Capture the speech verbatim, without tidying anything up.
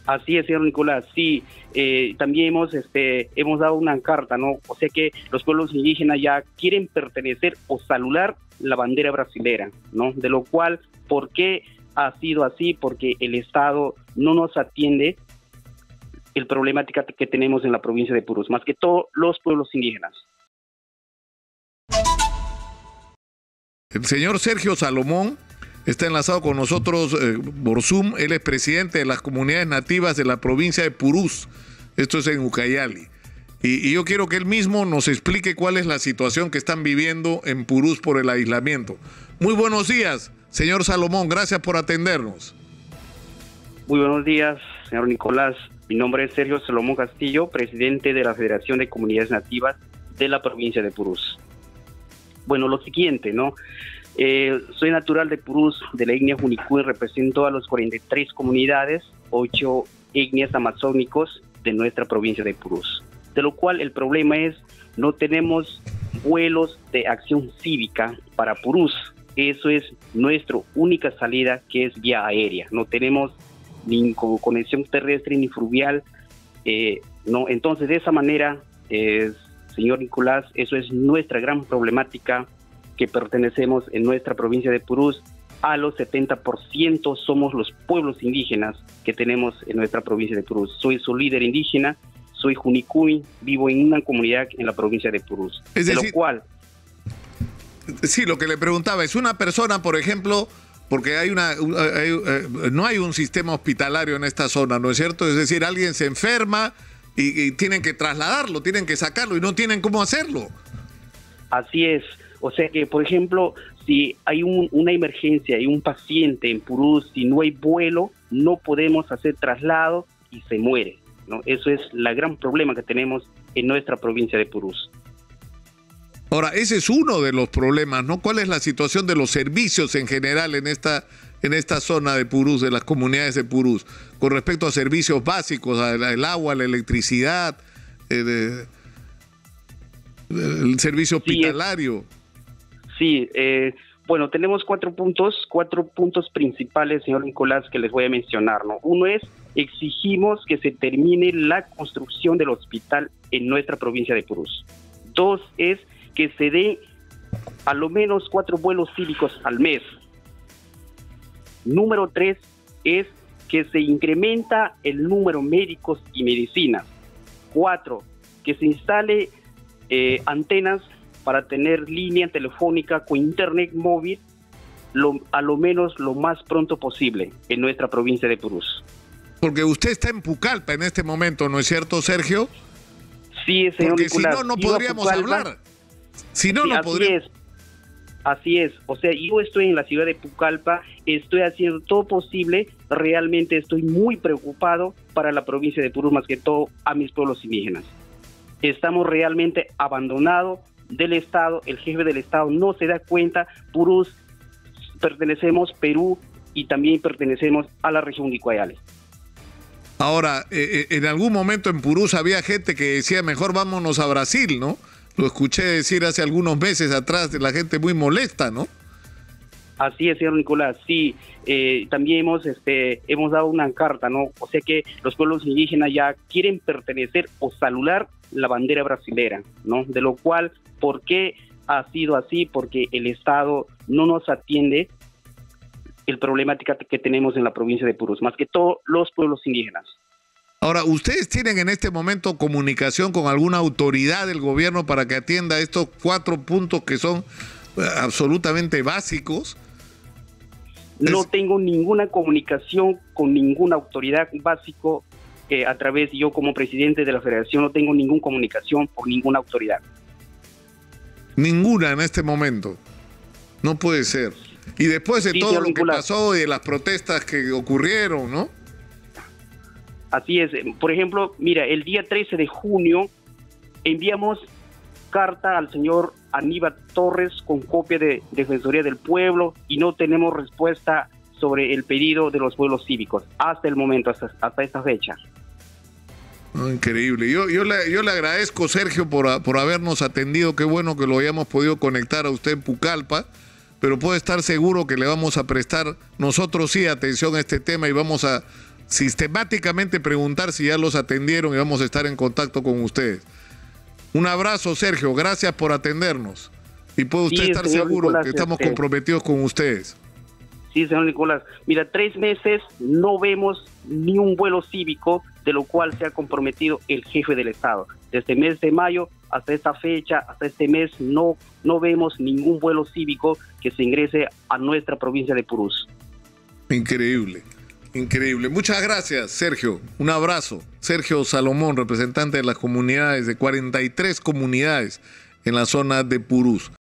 Así es, señor Nicolás, sí, eh, también hemos, este, hemos dado una carta, ¿no? O sea que los pueblos indígenas ya quieren pertenecer o saludar la bandera brasilera, ¿no? De lo cual, ¿por qué ha sido así? Porque el Estado no nos atiende el problemática que tenemos en la provincia de Purús, más que todos los pueblos indígenas. El señor Sergio Salomón está enlazado con nosotros eh, por Zoom. Él es presidente de las comunidades nativas de la provincia de Purús. Esto es en Ucayali. Y, y yo quiero que él mismo nos explique cuál es la situación que están viviendo en Purús por el aislamiento. Muy buenos días, señor Salomón. Gracias por atendernos. Muy buenos días, señor Nicolás. Mi nombre es Sergio Salomón Castillo, presidente de la Federación de Comunidades Nativas de la provincia de Purús. Bueno, lo siguiente, ¿no? Eh, soy natural de Purús, de la etnia Junicuy, represento a las cuarenta y tres comunidades, ocho etnias amazónicos de nuestra provincia de Purús. De lo cual el problema es, no tenemos vuelos de acción cívica para Purús. Eso es nuestra única salida, que es vía aérea. No tenemos ni conexión terrestre ni fluvial. Eh, no, entonces, de esa manera, eh, señor Nicolás, eso es nuestra gran problemática, que pertenecemos en nuestra provincia de Purús. A los setenta por ciento somos los pueblos indígenas que tenemos en nuestra provincia de Purús. Soy su líder indígena, soy Junicuy, vivo en una comunidad en la provincia de Purús. Es decir, de lo cual... Sí, lo que le preguntaba, es una persona, por ejemplo, porque hay una, hay, eh, no hay un sistema hospitalario en esta zona, ¿no es cierto? Es decir, alguien se enferma y, y tienen que trasladarlo, tienen que sacarlo y no tienen cómo hacerlo. Así es. O sea que, por ejemplo, si hay un, una emergencia y un paciente en Purús, si no hay vuelo, no podemos hacer traslado y se muere, ¿no? Eso es el gran problema que tenemos en nuestra provincia de Purús. Ahora, ese es uno de los problemas, ¿no? ¿Cuál es la situación de los servicios en general en esta, en esta zona de Purús, de las comunidades de Purús, con respecto a servicios básicos, al agua, la electricidad, eh, de, el servicio hospitalario? Sí, Sí, eh, bueno, tenemos cuatro puntos, cuatro puntos principales, señor Nicolás, que les voy a mencionar, ¿no? Uno es, exigimos que se termine la construcción del hospital en nuestra provincia de Purús. Dos es que se dé a lo menos cuatro vuelos cívicos al mes. Número tres es que se incrementa el número de médicos y medicinas. Cuatro, que se instale eh, antenas para tener línea telefónica con internet móvil lo, a lo menos lo más pronto posible en nuestra provincia de Purús. Porque usted está en Pucallpa en este momento, ¿no es cierto, Sergio? Sí, señor Porque Nicolás, si no, no iba podríamos Pucallpa, hablar. Si no, sí, no así podríamos. es. Así es, o sea, yo estoy en la ciudad de Pucallpa, estoy haciendo todo posible, realmente estoy muy preocupado para la provincia de Purús, más que todo a mis pueblos indígenas. Estamos realmente abandonados del Estado, el jefe del Estado no se da cuenta. Purús pertenecemos a Perú y también pertenecemos a la región de Ucayali. Ahora, eh, en algún momento en Purús había gente que decía mejor vámonos a Brasil, ¿no? Lo escuché decir hace algunos meses atrás de la gente muy molesta, ¿no? Así es, señor Nicolás, sí, eh, también hemos, este, hemos dado una carta, ¿no? O sea que los pueblos indígenas ya quieren pertenecer o saludar la bandera brasilera, ¿no? De lo cual, ¿por qué ha sido así? Porque el Estado no nos atiende el problemática que tenemos en la provincia de Purús, más que todos los pueblos indígenas. Ahora, ¿ustedes tienen en este momento comunicación con alguna autoridad del gobierno para que atienda estos cuatro puntos que son eh, absolutamente básicos? No Es... tengo ninguna comunicación con ninguna autoridad básico eh, a través, yo como presidente de la federación no tengo ninguna comunicación por ninguna autoridad. Ninguna en este momento. No puede ser. Y después de sí, todo lo que pasó y de las protestas que ocurrieron, ¿no? Así es. Por ejemplo, mira, el día trece de junio enviamos carta al señor Aníbal Torres con copia de Defensoría del Pueblo y no tenemos respuesta sobre el pedido de los pueblos cívicos hasta el momento, hasta, hasta esta fecha. Oh, increíble. Yo, yo, le, yo le agradezco, Sergio, por, por habernos atendido. Qué bueno que lo hayamos podido conectar a usted en Pucallpa, pero puede estar seguro que le vamos a prestar nosotros sí atención a este tema y vamos a sistemáticamente preguntar si ya los atendieron y vamos a estar en contacto con ustedes. Un abrazo, Sergio, gracias por atendernos. Y puede usted Sí, estar señor seguro Nicolás, que estamos este- comprometidos con ustedes. Sí, señor Nicolás. Mira, tres meses no vemos ni un vuelo cívico de lo cual se ha comprometido el jefe del Estado. Desde el mes de mayo hasta esta fecha, hasta este mes, no, no vemos ningún vuelo cívico que se ingrese a nuestra provincia de Purús. Increíble, increíble. Muchas gracias, Sergio. Un abrazo. Sergio Salomón, representante de las comunidades, de cuarenta y tres comunidades en la zona de Purús.